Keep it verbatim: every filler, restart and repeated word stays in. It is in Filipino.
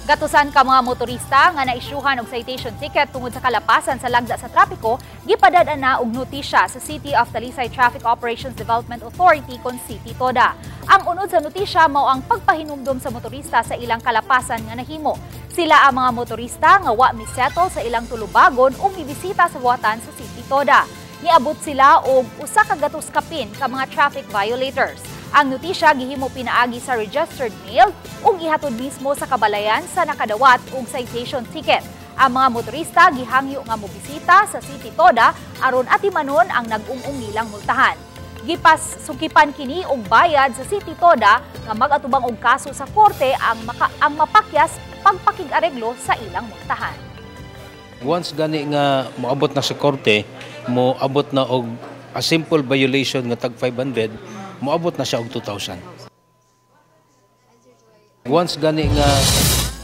Gatusan ka mga motorista nga naisyuhan og citation ticket tungod sa kalapasan sa lagda sa trapiko, gipadad-an na og notisya sa City of Talisay Traffic Operations Development Authority kon City Toda. Ang unod sa notisya mao ang pagpahinumdom sa motorista sa ilang kalapasan nga nahimo. Sila ang mga motorista nga wa misettle sa ilang tulubagon o mibisita sa buhatan sa City Toda. Niabot sila og usa ka gatos kapin ka mga traffic violators. Ang notisya gihimo pinaagi sa registered mail ug ihatod mismo sa kabalayan sa nakadawat og citation ticket. Ang mga motorista gihangyo nga mobisita sa City Toda aron atimanon ang nag-ung-ung nilang multahan. Gipas sukipan kini og bayad sa City Toda nga mag-atubang og kaso sa korte ang maka, ang mapakyas pagpakig-areglo sa ilang multahan. Once gani nga moabot na sa korte, moabot na og a simple violation nga tag five hundred, moabot na siya og two thousand. Once gani nga